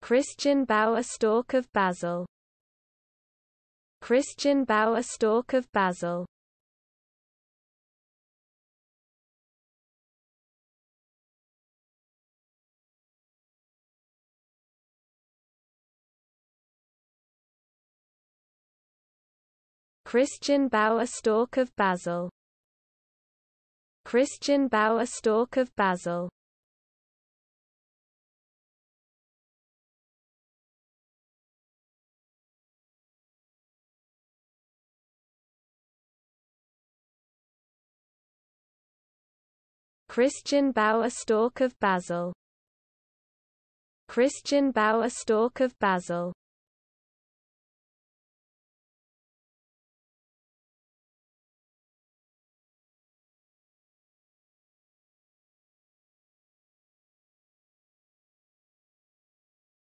ChristianBauer stalk of basil. ChristianBauer stalk of basil. ChristianBauer stalk of basil. ChristianBauer stalk of basil. ChristianBauer stalk of basil. ChristianBauer stalk of basil.